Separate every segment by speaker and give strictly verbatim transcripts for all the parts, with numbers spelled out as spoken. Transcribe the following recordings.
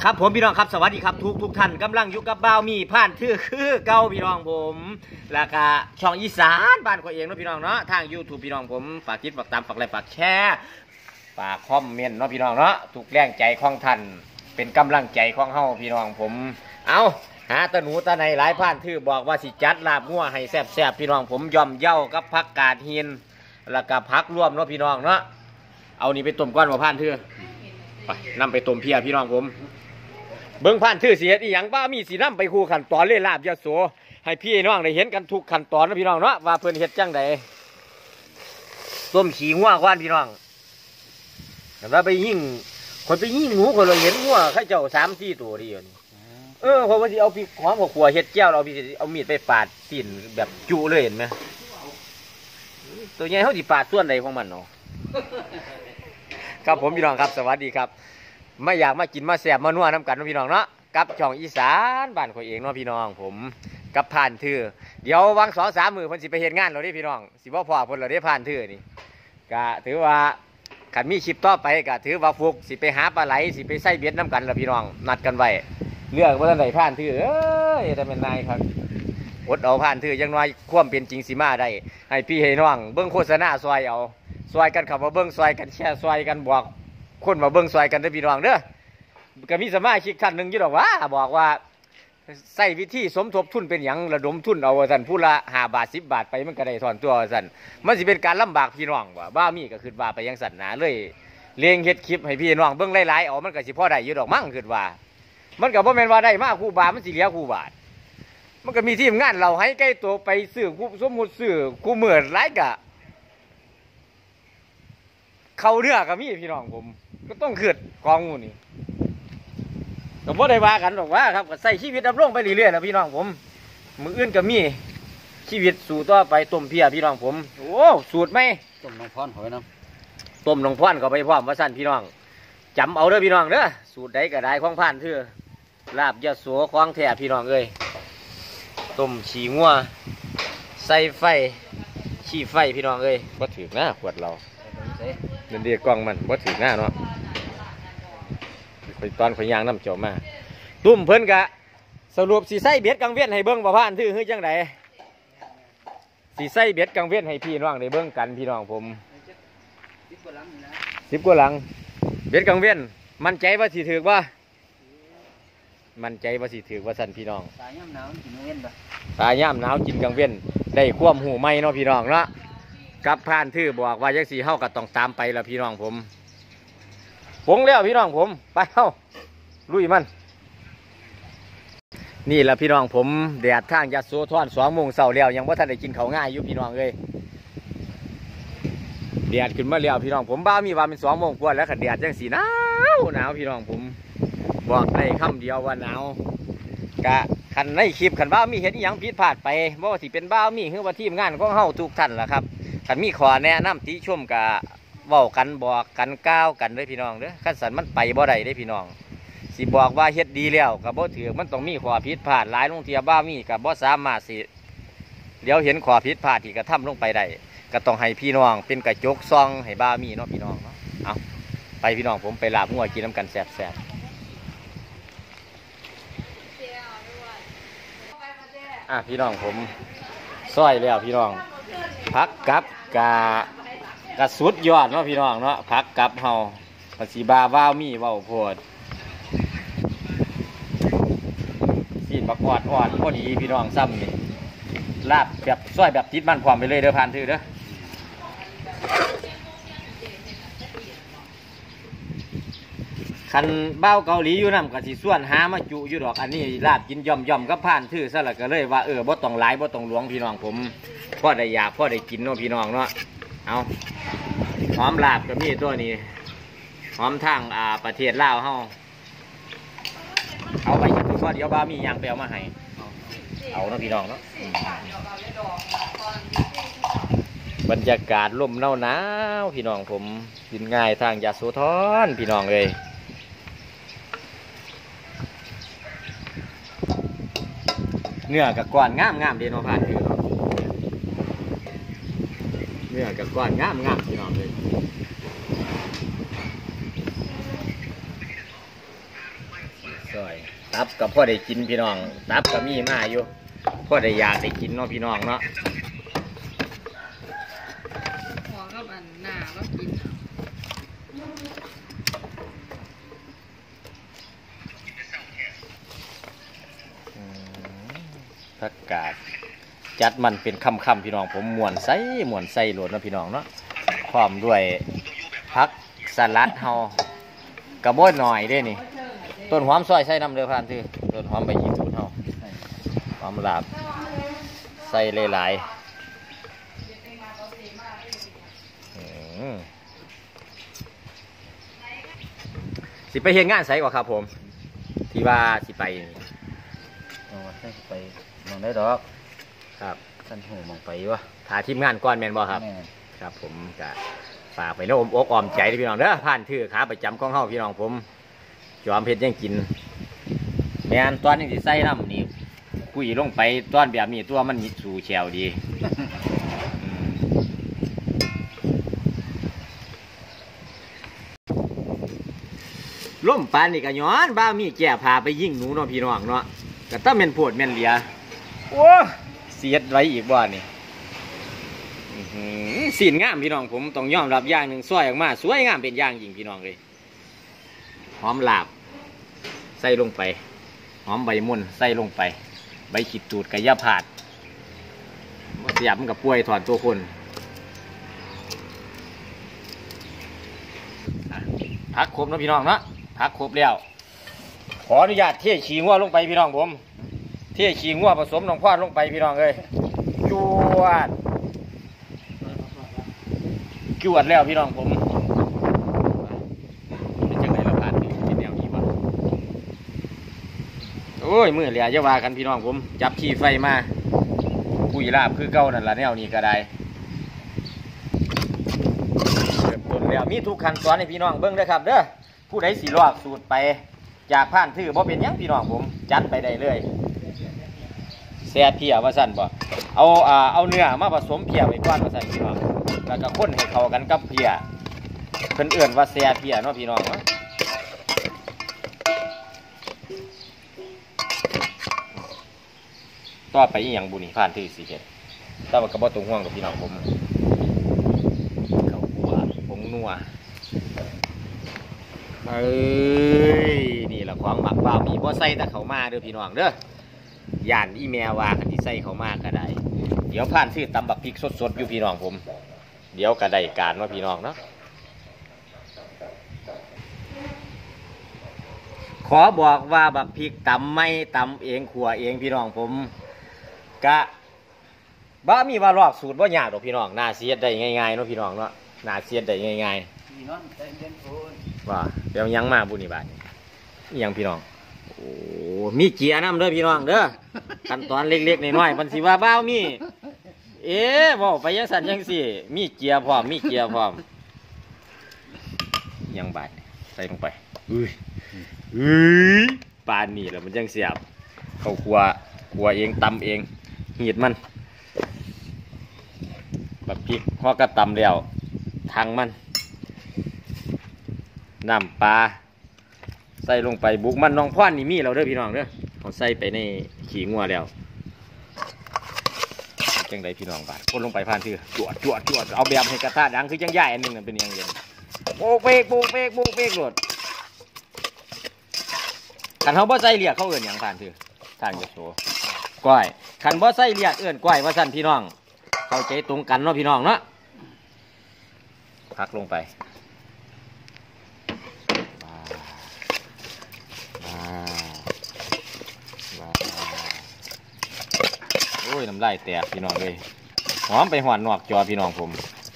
Speaker 1: ครับผมพี่น้องครับสวัสดีครับทุกทุกท่านกำลังอยู่กับบ่าวมีผ่านทื่อคือเก่าพี่น้องผมแล้วก็ช่องอีสานบ้านข้อยเองเนาะพี่น้องเนาะทาง ยูทูบ พี่น้องผมฝากติดฝากตามฝากไลค์ฝากแชร์ฝากคอมเมนต์เนาะพี่น้องเนาะทุกแรงใจของท่านเป็นกำลังใจของเฮาพี่น้องผมเอาหาตะหนูตะในหลายผ่านทื่อบอกว่าสิจัดลาบงัวให้แซ่บๆพี่น้องผมย่อมเย่ากับผักกาดหินแล้วก็ผักรวมเนาะพี่น้องเนาะเอานี่ไปต้มก้อนมาผ่านทื่อไปนำไปต้มเพียพี่น้องผมเบิ้งผ่านทื่อเสียดอีหยังบ้ามีสีน้ำไปคู่ขั้นตอนเลยลาบยะโสให้พี่น้องได้เห็นกันทุกขั้นตอนนะพี่น้องเนาะว่าเพิ่นเฮ็ดจังใดต้มขี้งัวก้อนพี่น้องแต่ว่าไปยิ่งคนไปยิ่งหนูคนเราเห็นงัวข้าเจ้าสามสี่ตัวดีอยู่นี่เออเพราะว่าที่เอาพริกหอมกับขัวเฮ็ดแก้วเราพี่เอามีดไปปาดตีนแบบจุเลยเห็นไหมตัวใหญ่เขาสิปาดส่วนใดของมันเนาะครับผมพี่น้องครับสวัสดีครับไม่อยากมากินมาแสบมานัวน้ำกันนะพี่น้องเนาะกับช่องอีสานบ้านข้อยเองเนาะพี่น้องผมกับผ่านทื่อเดี๋ยววางสองสามมือเพิ่นสิไปเฮ็ดงานเราได้พี่น้องสิบ่พอเพิ่นเราได้ผ่านทื่อนี่ก็ถือว่าขันมีคลิปต่อไปก็ถือว่าฟุกสิไปหาปลาไหลสิไปใส่เบ็ดน้ำกันละพี่น้องนัดกันไว้เรื่องว่าท่านใดผ่านทื่อเอ้ยแต่เป็นนายครับอดเอาผ่านทื่อยังน้อยความเป็นจริงสิมาได้ให้พี่ให้น้องเบิ้งโฆษณาซอยเอาซอยกันขับมาเบิ้งซอยกันแช่ซอยกันบอกคนมาเบิ้งซอยกันได้พี่น้องเด้อก็มีสมาชิกท่านหนึ่งยี่ดอกว่าบอกว่าใส่วิธีสมทบทุนเป็นอย่างระดมทุนเอาสันผู้ละห้าบาทสิบบาทไปมันก็ได้ถอนตัวสันมันสิเป็นการลำบากพี่น้องว่าบ้ามีก็คือว่าไปยังสันนาเลยเลี้ยงเฮ็ดคลิปให้พี่น้องเบิ้งหลายๆเอามันก็สิพ่อได้ยี่ดอกมั่งคือว่ามันก็บ่แม่นว่าได้มากคู่บาทมันสิเหลือคู่บาทมันก็มีทีมงานเราให้ใกล้ตัวไปซื้อคู่สมมุติซื้อคู่เหมือนหลายกะเขาเรือกับมีพี่น้องผมก็ต้องขืดกองงูนี่ก็บ่ได้ว่ากันหรอกว่าครับก็ใส่ชีวิตดำรงไปเรื่อยๆนะพี่น้องผมมืออื่นก็มีชีวิตสู่ต่อไปต้มเพียพี่น้องผมโอ้สูตรไหม
Speaker 2: ต้มน้องพรหอยน้
Speaker 1: ำต้มน้องพรก็ไปพร้อมว่าสั้นพี่น้องจำเอาเด้อพี่น้องเด้อสูตรใดก็ได้ของผ่านเถื่อลาบยะโสคล้องแท้พี่น้องเอ้ยต้มฉีงัวใส่ไฟขี้ไฟพี่น้องเอ้ยบ่ถือหน้าขวดเราเดินเดียกล้องมันบ่ถือหน้าเนาะไปตอนขยางน้ำเจียวมาตุ้มเพิ่นกะสรุปสีไส้เบ็ดกังเวียนให้เบิ้งบ่ผ่านทื่อคือจังไดสีไส้เบ็ดกังเวียนให้พี่น้องได้เบิ้งกันพี่น้องผมสิบกว่าหลังสิบกว่าหลังเบ็ดกังเวียนมั่นใจว่าสิถือว่ามั่นใจว่าสิถือว่าสั่นพี่น้องตาย่ำหนาวกินกังเวียนปะตาย่ำหนาวกินกังเวียนได้ความหูไม่เนาะพี่น้องเนาะกับผ่านทื่อบอกว่าจังสีเฮาก็ต้องตามไปละพี่น้องผมปงแล้วพี่น้องผมไปเข้าลุยมันนี่แหละพี่น้องผมแดดทางยะโสธรสองโมงเช้าแล้วยังว่าท่านได้กินข้าวง่ายอยู่พี่น้องเลยแดดขึ้นมาแล้วพี่น้องผมบ้ามีว่าเป็นสองโมงกว่าแล้วขันแดดจังสีหนาวหนาวพี่น้องผมบอกได้คำเดียวว่าหนาวกะขันในคลิปขันบ้ามีเห็นอย่างผิดพลาดไปเพราะว่าที่เป็นบ้ามีคือว่าทีมงานของเฮาทุกท่านแหละครับขันมีขอแนะนำติชมกะเว้ากันบอกกันก้าวกันเลยพี่น้องเด้อขั้นสันมันไปบ่ได้ได้พี่น้องสิบอกว่าเฮ็ดดีแล้วกับบ่ถือมันต้องมีขอผิดพลาดหลายลงเทียบ้ามีกับบ่สามารถสิเดี๋ยวเห็นขอผิดพลาดที่กระทำลงไปได้ก็ต้องให้พี่น้องเป็นกระจกซองให้บ้ามีเนาะพี่น้องเนาะเอาไปพี่น้องผมไปลาบงัวกินน้ำกันแซ่บๆอ่ะพี่น้องผมซอยแล้วพี่น้องพักกับกากระสุดยอดเนาะพี่น้องเนาะพักกับเฮาภาษีบาว้าวมีเว้าโพดสีนบักออดออดพอดีพี่น้องซ้ำนี่ลาบแบบซอยแบบติดมันพร้อมไปเลยเด้อผ่านถือเด้อคันเบ้าเกาหลีอยู่นำกับสีส่วนหามาจุอยู่ดอกอันนี้ลาบกินย่อมย่อมก็ผ่านถือซะละก็เลยว่าเออบ่ต้องหลายบ่ต้องหลวงพี่น้องผมพ่อได้อยากพ่อได้กินเนาะพี่น้องเนาะเอาหอมลาบก็มีตัวนี้หอมทางอ่าประเทศลาวเฮาเอาไปจากตัวเดียวบ้ามียางไปเอามาให้เอาเนาะพี่น้องเนาะบรรยากาศลมหนาวหนาวพี่น้องผมกินง่ายทางยะโสธรพี่น้องเลยเนื้อกับก้อนงามงามเดนผ่านคือเนื้อกับก้อนงามงามพี่น้องเลยตับกับพ่อได้กินพี่น้องตับก็มีมาอยู่พ่อได้อยากได้กินเนาะพี่น้องเนาะ
Speaker 2: พอกับอันหน้าก็กิน
Speaker 1: ผักกาดจัดมันเป็นคำๆพี่น้องผมม่วนใส่ม่วนใส่โหลดเนาะพี่น้องเนาะพร้อมด้วยผักสลัดเฮากระโบดหน่อยได้นี่ต้นหอมซอยใส่น้ำเดือดผ่านคือต้นหอมใบยีทูนเฮาหอมลาบใส่หลายๆสิไปเห็นงานใส่กว่าครับผมที่ว่าสิไป
Speaker 3: อ๋อใช่ไปมองได้ดอก
Speaker 1: ครับ
Speaker 3: ท่านหูมองไปวะ
Speaker 1: ถ่ายทีมงานก่อนแมนบอครับครับผมจะฝากไปโน้มอกออมใจพี่น้องเด้อผ่านถือขาประจำของเฮาพี่น้องผมจอมเพชรยังกินแมนตอนนี้สิใส่น้ำนี่กุยลงไปตอนแบบนี้ตัวมันมีสู่แฉวดีล่มปานนี่ก็ย้อนบ้ามีแก่พาไปยิงหนูเนาะพี่น้องเนาะก็ต้องเป็นโพดแม่นเหลียโอ้เสียดไว้อีกบ่นี่สีนงามพี่น้องผมต้องยอมรับอย่างหนึ่งสวยออกมาสวยงามเป็นอย่างยิ่งพี่น้องเลยหอมลาบใส่ลงไปหอมใบม่อนใส่ลงไปใบขีดตูดกับยาผาดเสียบมันกับป่วยถอนตัวคนพักครบนะพี่น้องเนาะพักครบแล้วขออนุญาตเทขี้งัวลงไปพี่น้องผมเทขี้งัวผสมน้องพ่อลงไปพี่น้องเลยจวดจวดแล้วพี่น้องผมเป็นจังไรเราผ่านที่แนวนี้วะโอ้ยมือเหลี่ยจะว่ากันพี่น้องผมจับขี้ไฟมาคุยลาบคือเก้านั่นละแนวนี้ก็ได้เริ่มต้นแล้วมีทุกขั้นตอนให้พี่น้องเบิ้งเด้อครับเด้อผู้ใดสีลอกสูตรไปจากผ่านถือบ่เป็นยังพี่น้องผมจัดไปได้เลยแซ่เพียว่าสั่นบ่เอาอ่าเอาเนื้อมาผสมเพียไว้ก่อนว่าสั่นพี่น้องแล้วก็คนให้เข้ากันกับเพียเพิ่นเอื่นว่าแซ่เพียเนาะพี่น้องเนาะต่อไปอีหยังบุนี่ผ่านถือสิเฮ็ดแต่ว่าก็บ่ต้องห่วงกับพี่น้องผมข้าวคั่วผงนัวเอ้ยนี่แหละของหมักบ่าวมีบ่ใส่แต่เขามาเด้อพี่น้องเด้อย่านอีแมวว่ากันที่ใส่เขามาก็ได้เดี๋ยวผ่านซื้อตำบักพริกสดๆอยู่พี่น้องผมเดี๋ยวก็ได้การว่าพี่น้องเนาะขอบอกว่าบักพริกตำไม่ตำเองขัวเองพี่น้องผมกะบ้ามีว่าลอกสูตรว่ายากหรอกพี่น้องน่าเสียดได้ง่ายๆเนาะพี่น้องเนาะน่าเสียดได้ง่ายๆว่าเดี๋ยวยังมาบุญบาทยังพี่น้องโอ้มีเกียร์น้ำเด้อพี่น้องเด้อขั้นตอนเล็กๆน้อยๆมันสิว่าบ้ามีเอ๊ะบอกไปยังสันยังสิมีเกียร์พร้อมมีเกียร์พร้อมยังบาทใส่ลงไปอุ้ยอุ้ยปานนี่แหละมันยังเสียบเข้าครัวครัวเองตำเองหีดมันแบบพริกห่อกระตำแล้วทางมันน้ำปลาใส่ลงไปบุกมันน้องพ่อนนี่มีเราเด้อพี่น้องเด้อเขาใส่ไปในขี้งัวแล้วจังไดพี่น้องบาดคนลงไปผ่านคือจวดจวดจวดเอาแบบให้กระทะดังคือจังใหญ่อันหนึ่งเป็นยังไงโบกเบกโบกเบกโบกเบกหลดขันเขาบ่ใส่เลียกเขาเอื่นอย่างผ่านคือทางจะโชว์ก้อยขันบ่ใส่เลียกเอื่นก้อยว่าสั่นพี่น้องเข้าใจตรงกันเนาะพี่น้องเนาะพักลงไปโอ้ยน้ำลายแตกพี่น้องเลยหอมไปหวานนอกจอพี่น้องผม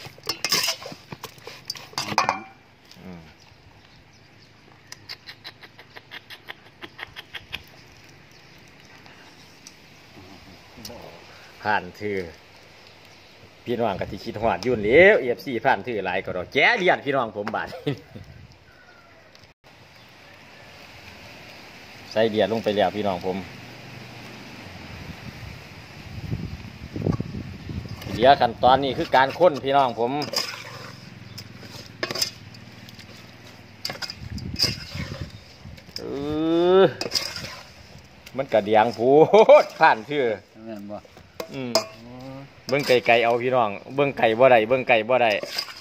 Speaker 1: ผ่านถือพี่น้องกะทิคิดหวานยุ่นเลี้ยวเอฟซีผ่านถือหลายก็รอแก้เลียนพี่น้องผมบาดใส่เดียดลงไปแล้วพี่น้องผมเดี๋ยวขั้นตอนนี้คือการค้นพี่น้องผมมันกระเดียงพูดผ่านชื่อ
Speaker 3: แม่นบ่
Speaker 1: อืมเบิ้งไก่ไก่เอาพี่น้องเบิ้งไก่บ่ได้เบิ้งไก่บ่ได้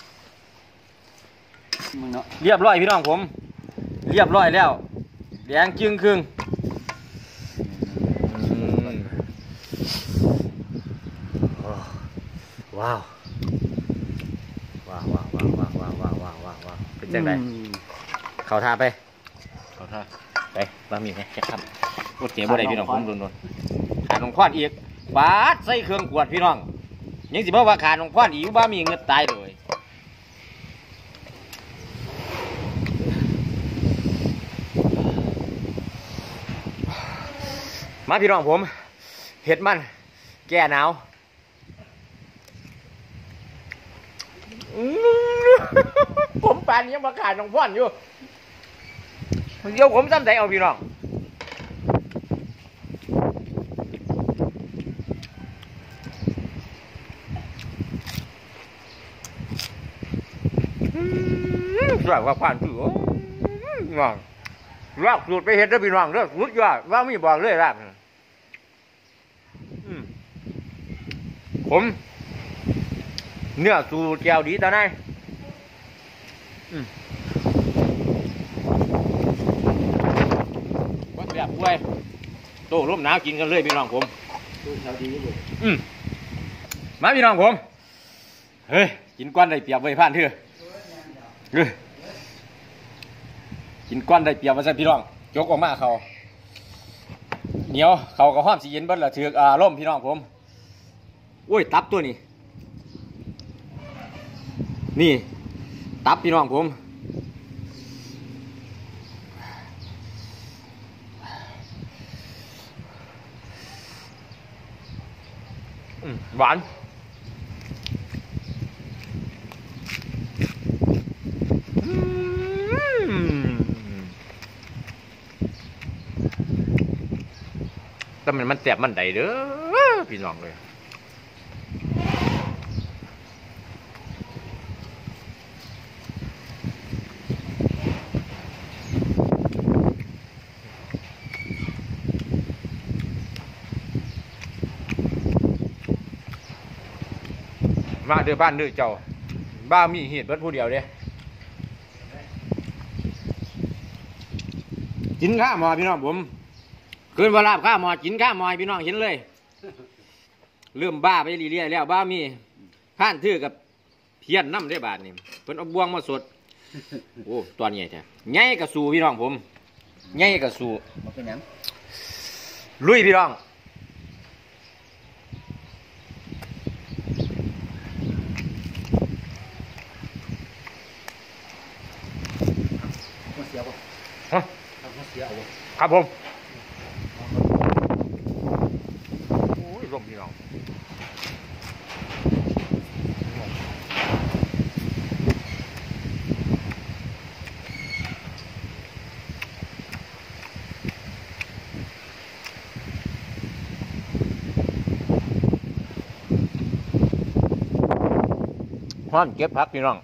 Speaker 3: มึงเนาะ
Speaker 1: เรียบร้อยพี่น้องผมเรียบร้อยแล้วแดงจึงครึ่งอืมโอ้ว้าวว้าวว้าวว้าวว้าวว้าวว้าวว้าวว้าวเป็นจังไดเข้าท่าไปเข้าท่าไปบะหมี่ไงแค่ครับรถเก๋บ่ได้พี่น้องผมโดนๆขาดของพอดอีกบาดใส่เครื่องขวดพี่น้องยังสิบอกว่าขาดของพอดอีกบะหมี่เงินตายเลยมาพี่น้องผมเห็ดมันแก้หนาวผมปานยังมาขาดของพอดอยู่เดี๋ยวผมซ้ำใจเอาพี่น้องสวยกว่าผ่านถือน้องลากสูตรไปเห็ดด้วยพี่น้องเด้อสุดยอดว่ามีบอกเลยลากผมเนื้อสูตรแก้วดีตอนไหนว่าแบบป่วยโต้ร่มหนาวกินกันเลยพี่น้องผมอืมมาพี่น้องผมเฮ้ยกินก้อนได้เปรียบไว้ผ่านเถอะเฮ้ยกินก้อนได้เปรียบมาใส่พี่น้องยกออกมาเขาเหนียวเขาก็ห้อมสีเย็นเบิ้ลละถืออารมณ์พี่น้องผมโอ้ยตับตัวนี้นี่ตับพี่น้องผมหวานแต่มันมันแสบมันใดเด้อพี่น้องเลยมาเดือบ้านเดือเจ้าบ้ามีเหตุเบิดผู้เดียวเด้กินข้าวหมอพี่น้องผมเกินเวลาข้าวหมอกินข้าวหมอพี่น้องเห็นเลยเริ่มบ้าไปเรื่อยๆแล้วบ้ามีผ่านถือกับเพี้ยนน้ำได้บาทนี่เพิ่นเอาบวงมาสดโอ้ตัวใหญ่แท้ใหญ่กระสูพี่น้องผมใหญ่กระสู
Speaker 3: มันเป็นหยัง
Speaker 1: ลุยพี่น้อง
Speaker 3: เสียบ่
Speaker 1: ฮะ
Speaker 3: เสียเอาบ่
Speaker 1: ครับผมโอ้ยลมพี่น้องห้อนเก็บพักพี่น้อง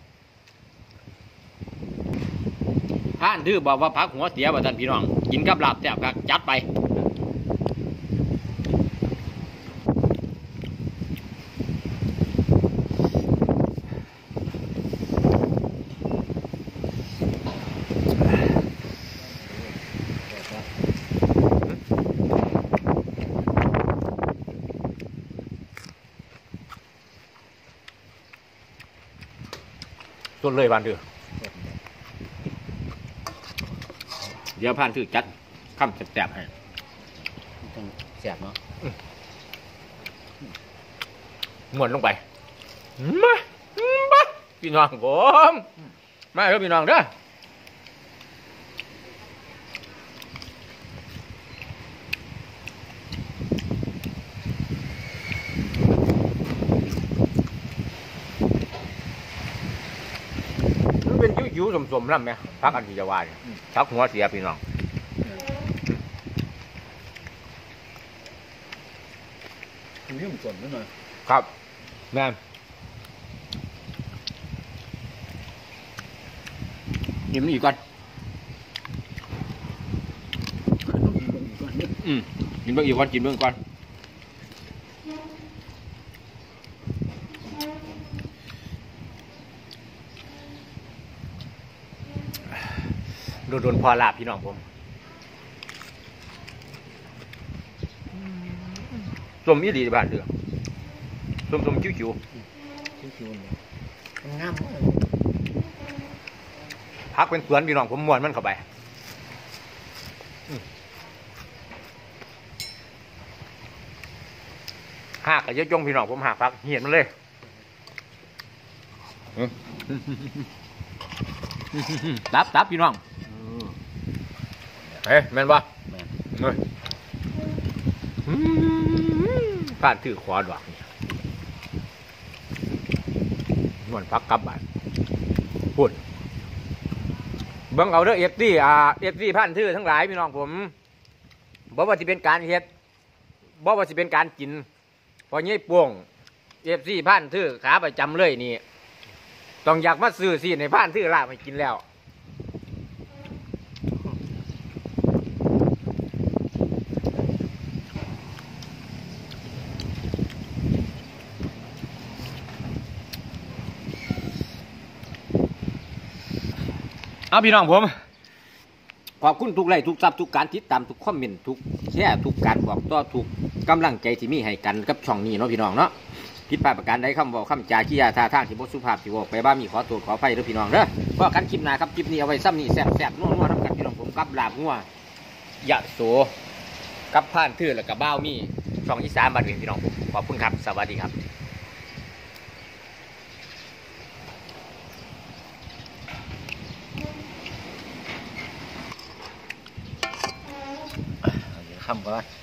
Speaker 1: ท่านถือบอกว่าพักหัวเสียว่าท่านพี่น้องกินกับลาบแซ่บครับจัดไปส่วนเลยบานเถือเดี๋ยวผ่านถือจัดคำแสบๆให้
Speaker 3: ต้องเสียบเนาะ
Speaker 1: หมดลงไปมามาพี่น้องผมมาเด้อพี่น้องเด้อมันเป็นยิ้วๆสมๆนั่นไหมพักอันที่จะว่าเนี่ยพักหัวเสียพี่น้อง
Speaker 3: มันยุ่งส่วนนิดหน่อย
Speaker 1: ครับแม่ยิ้มอีกก่อนอืมกินเบื้องอีกก่อนกินเบื้องก่อนโดนโดนพอลาบพี่น้องผมส้มยี่ดีบ้านเดือส้มส้มคิ้วคิ้ว
Speaker 3: ชิวๆเนี่ยมันงามมาก
Speaker 1: พักเป็นสวนพี่น้องผมม้วนมันเข้าไปหักกับเยอะจงพี่น้องผมหักพักเหียนมันเลยตับตับพี่น้องเฮ้ยแม่นปะ
Speaker 3: แม่น
Speaker 1: เฮ้ยผ่านถือขวาดอกนี่ม้วนพักกลับบ้านพูดเบิ่งเอาเด้อเอฟซีอ่าเอฟซีพันธุ์ทื่อทั้งหลายพี่น้องผมบอกว่าจะเป็นการเฮ็ดบอกว่าจะเป็นการกินพอเงี้ยป่วงเอฟซีพันธุ์ทื่อขาประจำเลยนี่ต้องอยากมาซื้อสิในพันธุ์ทื่อลาบไปกินแล้วเอาพี่น้องผมขอบคุณทุกไลค์ทุกซับทุกการติดตามทุกคอมเมนต์ทุกแชร์ทุกการบอกต่อทุกกำลังใจที่มีให้กันกับช่องนี้เนาะพี่น้องเนาะผิดพลาดประการใดคำบอกคำจาขี้ยาท่าทางที่บ่สุภาพที่บอกไปบ้ามีขอตัวขออภัยเด้อพี่น้องเด้อเพราะกันคลิปหน้าครับคลิปนี้เอาไว้ซ้ำนี่แซ่บๆนัวๆทำกันพี่น้องผมกับลาบงัวยะโสกับผ่านทื่อแล้วกับบ้าวมีช่องอีสานบ้านเวียงพี่น้องผมขอบคุณครับสวัสดีครับ
Speaker 3: เอาเดี๋ยวคำก่อน